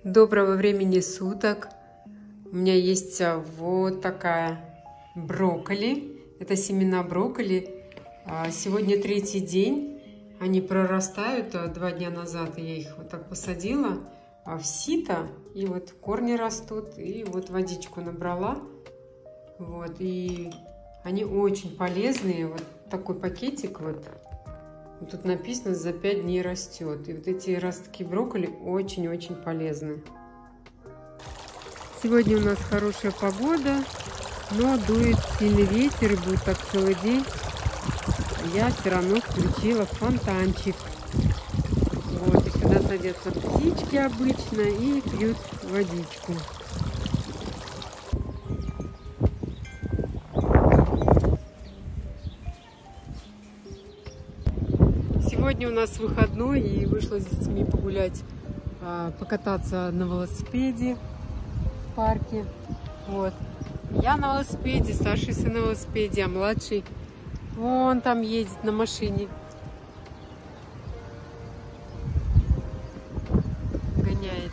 Доброго времени суток. У меня есть вот такая брокколи. Это семена брокколи. Сегодня третий день. Они прорастают. 2 дня назад я их вот так посадила в сито. И вот корни растут. И вот водичку набрала. Вот. И они очень полезные. Вот такой пакетик вот. Тут написано, за 5 дней растет. И вот эти ростки брокколи очень-очень полезны. Сегодня у нас хорошая погода, но дует сильный ветер и будет так целый день. Я все равно включила фонтанчик. Вот, и сюда садятся птички обычно и пьют водичку. Сегодня у нас выходной, и вышла с детьми погулять, покататься на велосипеде в парке. Вот. Я на велосипеде, старший сын на велосипеде, а младший вон там едет на машине. Гоняет.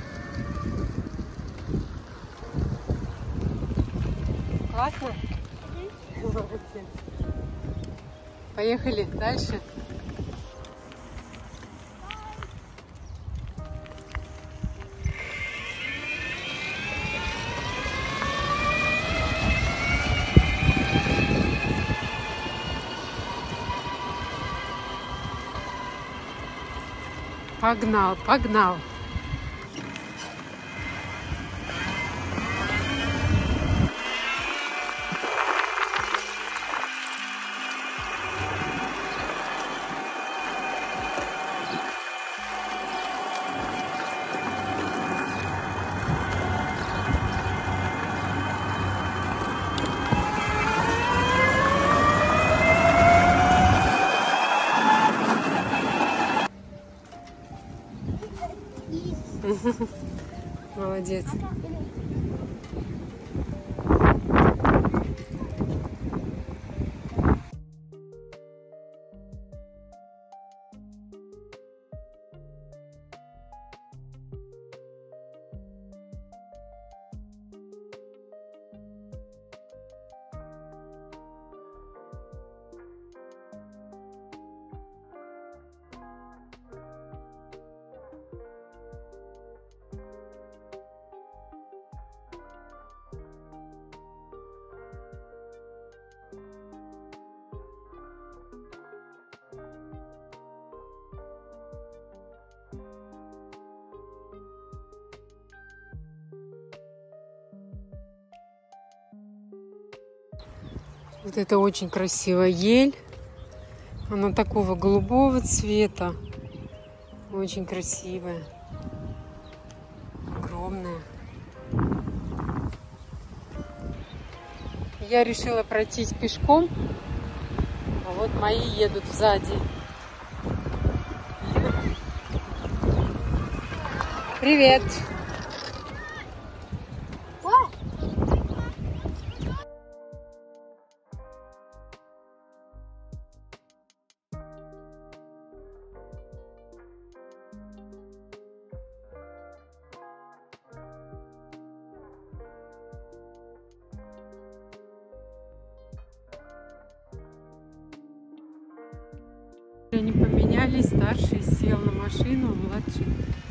Классно? Молодец. Поехали дальше. Погнал, погнал. Молодец. Вот это очень красивая ель. Она такого голубого цвета. Очень красивая. Огромная. Я решила пройтись пешком. А вот мои едут сзади. Привет! Они поменялись, старший сел на машину, младший